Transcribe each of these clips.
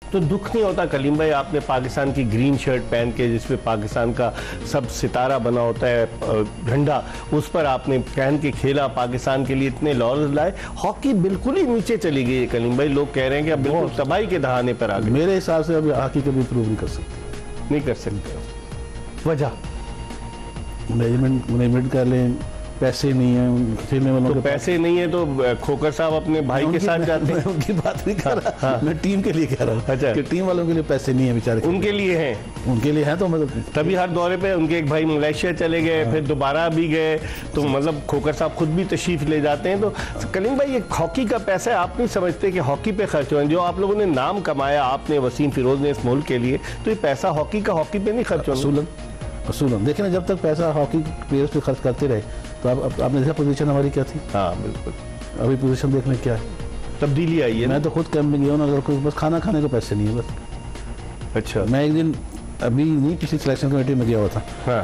तो दुख नहीं होता कलीम भाई, आपने पाकिस्तान की ग्रीन शर्ट पहन के जिसपे पाकिस्तान का सब सितारा बना होता है झंडा, उस पर आपने पहन के खेला, पाकिस्तान के लिए इतने लॉर्स लाए, हॉकी बिल्कुल ही नीचे चली गई है कलीम भाई। लोग कह रहे हैं कि अब बिल्कुल तबाही के दहाने पर आ गए। मेरे हिसाब से अभी हॉकी कभी इम्प्रूव नहीं कर सकते। नहीं कर सकते। वजह मैनेजमेंट कर लें, पैसे नहीं है खेलने वालों तो पैसे नहीं है तो खोकर साहब अपने भाई के साथ जाते हैं। उनकी बात नहीं कर रहा, मैं टीम के लिए कह रहा हूँ। अच्छा, कि टीम वालों के लिए पैसे नहीं है बेचारे। उनके लिए हैं, उनके लिए है तो मतलब तभी हर दौरे पे उनके एक भाई मलेशिया चले गए, फिर दोबारा भी गए, तो मतलब खोकर साहब खुद भी तशरीफ ले जाते हैं। तो कलीम भाई, ये हॉकी का पैसा है, आप नहीं समझते कि हॉकी पे खर्च हो, जो आप लोगों ने नाम कमाया, आपने वसीम फिरोज ने इस मुल्क के लिए, तो ये पैसा हॉकी का हॉकी पे नहीं खर्च होना। असूलन देखिए ना, जब तक पैसा हॉकी प्लेयर्स पे खर्च करते रहे तो आपने देखा पोजीशन हमारी क्या थी। हाँ बिल्कुल, अभी पोजीशन देखने क्या है, तब्दीली आई है। मैं तो खुद कैंप में गया हूँ, अगर कोई बस खाना खाने को पैसे नहीं है बस। अच्छा, मैं एक दिन अभी नहीं पिछली सिलेक्शन कमेटी में गया हुआ था। हाँ।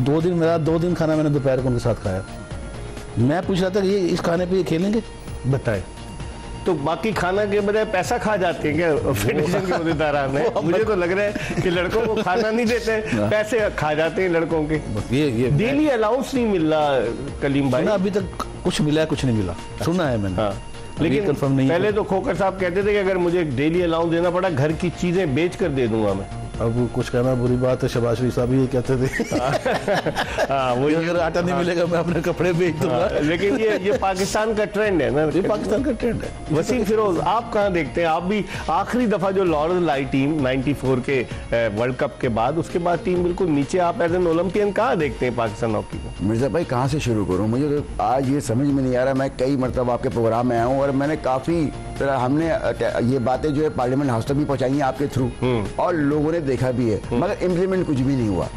2 दिन खाना मैंने दोपहर को उनके साथ खाया। मैं पूछ रहा था कि ये इस खाने पे ये खेलेंगे, बताए तो बाकी खाना के बजाय पैसा खा जाते हैं क्या फेडरेशन के अहदेदारान ने? मुझे तो लग रहा है कि लड़कों को खाना नहीं देते, पैसे खा जाते हैं लड़कों के। ये डेली अलाउंस नहीं मिल रहा कलीम भाई। अभी तक कुछ मिला है, कुछ नहीं मिला, सुना है मैंने। हाँ। लेकिन कंफर्म नहीं। पहले तो खोकर साहब कहते थे कि अगर मुझे डेली अलाउंस देना पड़ा, घर की चीजें बेच कर दे दूंगा मैं। अब कुछ कहना बुरी बात है, शहबाज शरीफ साहब ये कहते थे हाँ, वो अगर आटा नहीं मिलेगा मैं अपने कपड़े बेच दूंगा। लेकिन ये पाकिस्तान का ट्रेंड है ना, ये पाकिस्तान का ट्रेंड है। वसीम फिरोज, आप कहाँ देखते हैं? आप भी आखिरी दफा जो लॉर्ड्स लाई टीम 94 के वर्ल्ड कप के बाद, उसके बाद टीम बिल्कुल नीचे, आप एज एन ओलंपियन कहाँ देखते हैं पाकिस्तान हॉकी को? मिर्जा भाई कहाँ से शुरू करूँ, मुझे तो आज ये समझ में नहीं आ रहा। मैं कई मरतबा आपके प्रोग्राम में आया हूँ और मैंने काफी हमने ये बातें जो है पार्लियामेंट हाउस तक भी पहुंचाई हैं आपके थ्रू, और लोगों ने देखा भी है, मगर इम्प्लीमेंट कुछ भी नहीं हुआ।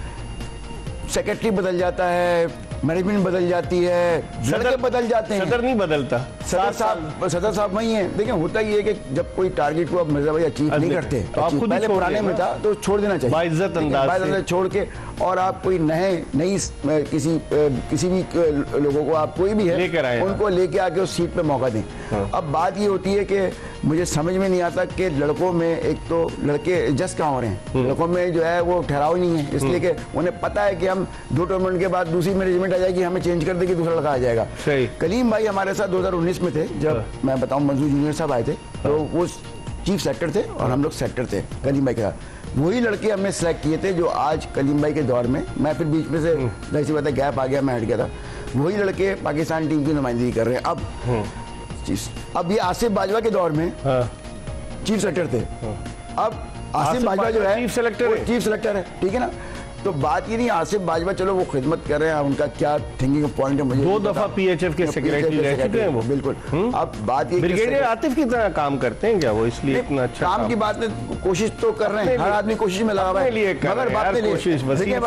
सेक्रेटरी बदल जाता है, मैनेजमेंट बदल जाती है, सदर बदल जाते हैं, सदर नहीं बदलता, सदर साहब वही है। देखिए होता ही है कि जब कोई टारगेट को अब मिर्जा भाई अचीव नहीं करते, तो आप खुद पहले पुराने में था तो छोड़ देना चाहिए बाइज्जत अंदाज से छोड़ के, और आप कोई नई किसी भी लोगों को, आप कोई भी है लेकर आए, उनको लेके आके उस सीट पे मौका दें। अब बात ये होती है कि मुझे समझ में नहीं आता कि लड़कों में, एक तो लड़के जस्ट कहाँ हो रहे हैं, लड़कों में जो है वो ठहराव नहीं है, इसलिए कि उन्हें पता है कि हम 2 टूर्नामेंट के बाद दूसरी मैनेजमेंट आ जाएगी, हमें चेंज कर देगी, दूसरा लड़का आ जाएगा। कलीम भाई हमारे साथ 2019 में थे, जब मैं बताऊं मंजूर जूनियर साहब आए थे, तो वो चीफ सेक्टर थे और हम लोग सेक्टर थे कलीम भाई के साथ। वही लड़के हमने सेलेक्ट किए थे जो आज कलीम भाई के दौर में, मैं फिर बीच में से जाहिर सी बात है गैप आ गया, मैं हट गया था, वही लड़के पाकिस्तान टीम की नुमाइंदगी कर रहे हैं। अब ये आसिफ बाजवा के दौर में चीफ सेलेक्टर थे, अब आसिफ बाजवा जो है चीफ सेलेक्टर है, ठीक है ना। तो बात ये नहीं, आसिफ बाजवा चलो वो खिदमत कर रहे हैं, उनका क्या थिंकिंग पॉइंट है मुझे 2 दफा पीएचएफ के सेक्रेटरी रह चुके हैं वो। बिल्कुल। अब बात ये ब्रिगेडियर आतिफ की तरह काम करते हैं क्या वो, इसलिए इतना अच्छा काम की बात में कोशिश तो कर रहे हैं, हर आदमी कोशिश में लगा हुआ है, मगर बात में कोशिश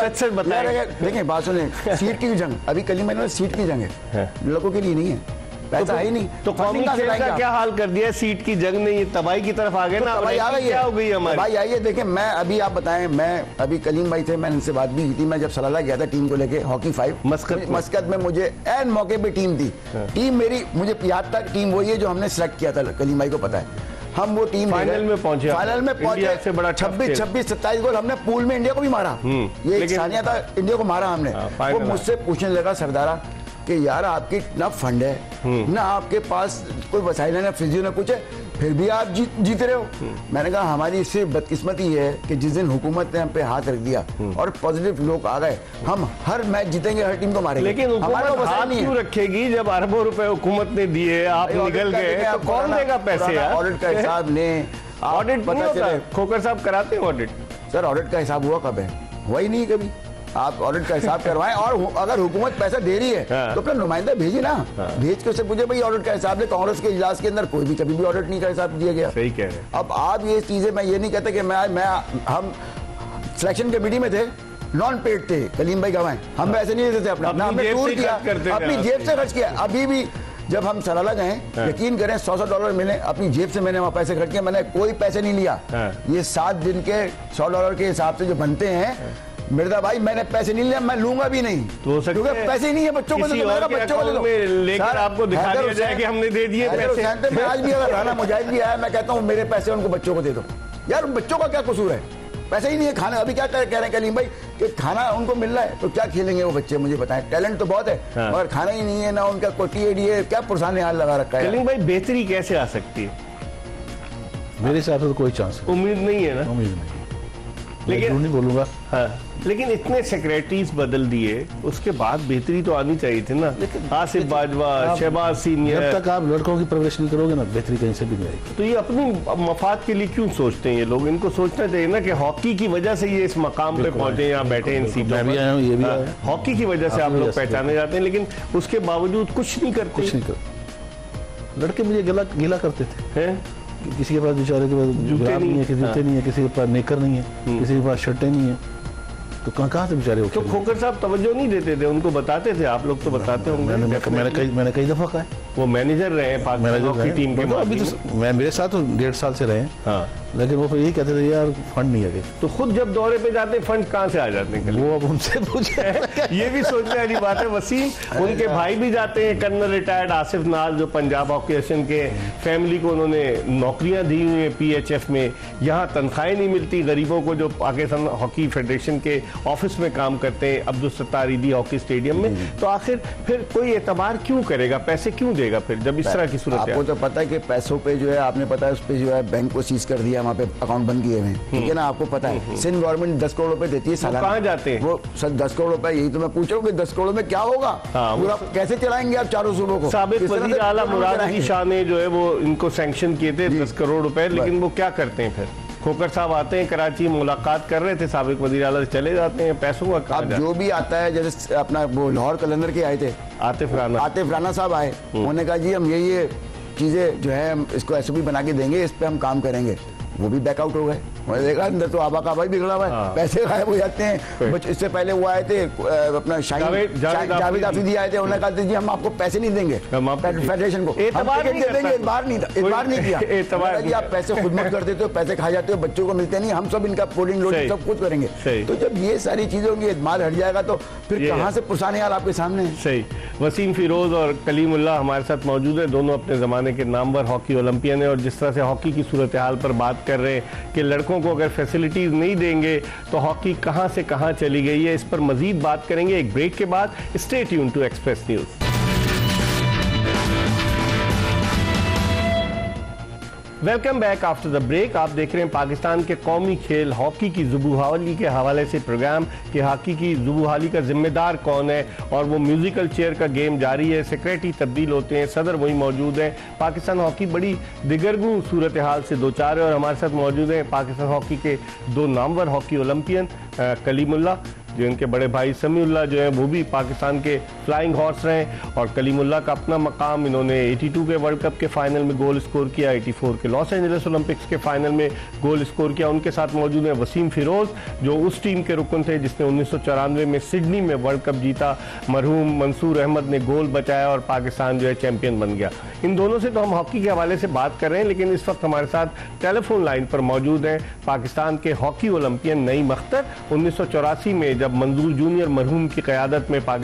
देखिए बात सुने, सीट की जंग अभी कलीम भाई सीट की जंग है, लड़कों के लिए नहीं है, पैसा है ही नहीं। तो कौमी खेल का क्या हाल कर दिया, सीट की जंग ने, ये तबाही की तरफ आ गए ना, तबाही आ गई, क्या हो गई हमारी भाई। आइए देखें, मैं अभी आप बताएं, मैं अभी कलीम भाई थे, मैंने इनसे बात भी की थी, मैं जब सलाला गया था टीम को लेके हॉकी 5 मस्कत में, मुझे एन मौके पे टीम थी, टीम मेरी मुझे याद तक टीम वही है जो हमने सेलेक्ट किया था, कलीम भाई को पता है। हम वो टीम फाइनल में पहुंचे, 26-27 गोल हमने पूल में इंडिया को भी मारा, ये एक सानिया था, इंडिया को मारा हमने। वो मुझसे पूछने लगा सरदारा कि यार आपकी ना फंड है ना आपके पास कोई वसाइल है ना फिजियो ना कुछ है, फिर भी आप जीत रहे हो। मैंने कहा हमारी इससे बदकिस्मती है कि जिस दिन हुकूमत ने हम पे हाथ रख दिया और पॉजिटिव लोग आ गए, हम हर मैच जीतेंगे, हर टीम को मारेंगे। लेकिन हुकूमत हाथ क्यों रखेगी जब अरबों रुपए हुकूमत ने दिए, आप निकल गए, तो कौन देगा पैसे? ऑडिट का हिसाब लें, ऑडिट नहीं होता, खोकर साहब कराते हैं ऑडिट। सर ऑडिट का हिसाब हुआ कब है? हुआ ही नहीं कभी। आप ऑडिट का हिसाब करवाएं, और अगर हुकूमत पैसा दे रही है तो अपना नुमाइंदा भेजिए ना, भेज के उससे पूछे भाई ऑडिट का हिसाब ले। कांग्रेस के इजलास के अंदर कोई भी कभी भी ऑडिट नहीं का हिसाब दिया गया। सही कह रहे हैं। अब आप ये चीजें, मैं ये नहीं कहता कि हम सिलेक्शन कमेटी में थे, नॉन पेड थे, कलीम भाई गवाएं, हम पैसे नहीं देते थे अपना, हमने टूर किया, अपनी जेब से खर्च किया। अभी भी जब हम सलाला गए, यकीन करें $100 मिले, अपनी जेब से मैंने वहां पैसे खर्च किए, मैंने कोई पैसे नहीं लिया। ये 7 दिन के $100 के हिसाब से जो बनते हैं मिर्जा भाई, मैंने पैसे नहीं लिया, मैं लूंगा भी नहीं, क्योंकि पैसे ही नहीं है। बच्चों को बच्चों को लेकर आपको दिखा दिया जाए कि हमने दे दिए पैसे। मैं आज भी अगर राना मुजाहिद भी आया, मैं कहता हूँ मेरे पैसे उनको बच्चों को दे दो, यार बच्चों का क्या कसूर है, पैसा ही नहीं है खाना। अभी क्या कह रहे हैं कलीम भाई कि खाना उनको मिल रहा है तो क्या खेलेंगे वो बच्चे, मुझे बताएं। टैलेंट तो बहुत है हाँ। और खाना ही नहीं है ना, उनका कोटी है, क्या पुरसाने हाल लगा रखा है। कलीम भाई बेहतरी कैसे आ सकती है? मेरे हिसाब से तो कोई चांस उम्मीद नहीं है ना। उम्मीद नहीं, लेकिन नहीं बोलूंगा। हाँ, लेकिन इतने सेक्रेटरीज बदल दिए उसके बाद बेहतरी तो आनी चाहिए थी ना। आसिफ बाजवा, शहबाज सीनियर, जब तक आप लड़कों की परवरिश नहीं करोगे ना, बेहतरी कहीं से भी नहीं आएगी। तो ये अपनी मफाद के लिए क्यों सोचते हैं ये लोग? इनको सोचना चाहिए ना कि हॉकी की वजह से ये इस मकाम पे पहुंचे, यहाँ बैठे इन सीटों मैं भी आया हूँ, ये भी पर। आया। हॉकी की वजह से आप लोग पहचाने जाते हैं, लेकिन उसके बावजूद कुछ नहीं करते। कुछ नहीं कर, लड़के मुझे गीला करते थे हैं? किसी के पास बेचारे के पास जुराब नहीं है, किसी जूते नहीं है, किसी के पास नेकर नहीं है, किसी के पास शर्टें नहीं है, तो कहाँ से बेचारे तो खोकर साहब तवज्जो नहीं देते थे, उनको बताते थे? आप लोग तो बताते होंगे। मैंने कई दफा कहा है। वो मैनेजर रहे हैं पाकिस्तान हॉकी टीम के। अभी तो मैं, मेरे साथ तो 1.5 साल से रहे हैं। हाँ, लेकिन वो फिर यही कहते थे यार फंड नहीं है। तो खुद जब दौरे पे जाते हैं फंड कहाँ से आ जाते हैं? वो अब उनसे पूछे। ये भी सोचने वाली बात है वसीम। उनके भाई भी जाते हैं, कर्नल रिटायर्ड आसिफ नाल जो पंजाब हॉकी एसोसिएशन के, फैमिली को उन्होंने नौकरियां दी हुई हैं PHF में। यहाँ तनख्वाहें नहीं मिलती गरीबों को जो पाकिस्तान हॉकी फेडरेशन के ऑफिस में काम करते हैं, अब्दुल सत्तार ईदी हॉकी स्टेडियम में। तो आखिर फिर कोई एतबार क्यों करेगा, पैसे क्यों देगा फिर जब इस तरह की सूरत है? आपको तो पता है कि पैसों पे जो है, आपने पता है उस पे जो है बैंक को सीज कर दिया, वहाँ पे अकाउंट बंद किए हुए हैं, ठीक है ना। आपको पता है सिंध गवर्नमेंट 10 करोड़ रुपए देती है सालाना। कहाँ जाते हैं वो? सर 10 करोड़ रुपए, यही तो मैं पूछ रहा हूँ कि 10 करोड़ में क्या होगा? हाँ, पूरा कैसे चलाएंगे आप चारों सूबों को? साबिक किस तरह वजीर से आला मुराद चलाएंगे? अली शाह ने जो है वो इनको सैंक्शन किए थे 10 करोड़ रुपए, लेकिन वो क्या करते हैं फिर? खोकर साहब आते हैं कराची, मुलाकात कर रहे थे साबिक वजीर आला से, चले जाते हैं, पैसों का कहाँ अब जाता है? जो भी आता है, जैसे अपना वो लाहौर कलंदर के आए थे आतिफ राना साहब आए, उन्होंने कहा जी हम ये चीजें जो है हम इसको SOP बना के देंगे, इस पे हम काम करेंगे। वो भी बैकआउट हो गए। मैंने देखा अंदर तो आबा का भाई बिगड़ा हुआ है, पैसे गायब हो जाते हैं। इससे पहले वो आए थे अपना जावेद आफरीदी आए थे, उन्होंने कहा जी हम आपको पैसे नहीं देंगे फेडरेशन को, एतबार नहीं किया। जी आप पैसे खुद मत कर देते हो, पैसे खा जाते हो, बच्चों को मिलते नहीं, हम सब इनका पोलिंग लोड सब कुछ करेंगे। तो जब ये सारी चीजें होंगी, एतमाद हट जाएगा तो फिर कहाँ से पुरसाने हाल आपके सामने है। सही। वसीम फिरोज और कलीमुल्लाह हमारे साथ मौजूद है, दोनों अपने ज़माने के नामवर हॉकी ओलंपियन है, और जिस तरह से हॉकी की सूरत हाल पर बात कर रहे हैं कि लड़कों को अगर फैसिलिटीज़ नहीं देंगे तो हॉकी कहां से कहां चली गई है, इस पर मजीद बात करेंगे एक ब्रेक के बाद। Stay tune to Express News. Welcome back after the break. आप देख रहे हैं पाकिस्तान के कौमी खेल हॉकी की ज़ुबूहाली के हवाले से प्रोग्राम कि हॉकी की ज़ुबूहाली का जिम्मेदार कौन है, और वो म्यूजिकल चेयर का गेम जारी है, सेक्रेटरी तब्दील होते हैं, सदर वही मौजूद हैं। पाकिस्तान हॉकी बड़ी दिगरगू सूरत हाल से दो चार है, और हमारे साथ मौजूद हैं पाकिस्तान हॉकी के दो नामवर हॉकी ओलंपियन, कलीमुल्लाह जो इनके बड़े भाई समीउल्लाह जो हैं वो भी पाकिस्तान के फ्लाइंग हॉर्स रहे, और कलीमुल्लाह का अपना मकाम, इन्होंने 82 के वर्ल्ड कप के फाइनल में गोल स्कोर किया, 84 के लॉस एंजलिस ओलंपिक्स के फाइनल में गोल स्कोर किया। उनके साथ मौजूद हैं वसीम फिरोज जो उस टीम के रुकन थे जिसने 1994 में सिडनी में वर्ल्ड कप जीता, मरहूम मंसूर अहमद ने गोल बचाया और पाकिस्तान जो है चैंपियन बन गया। इन दोनों से तो हम हॉकी के हवाले से बात कर रहे हैं, लेकिन इस वक्त हमारे साथ टेलीफोन लाइन पर मौजूद हैं पाकिस्तान के हॉकी ओलंपियन नईम अख्तर। 1984 में जब मंजूर जूनियर मरहूम की क़यादत में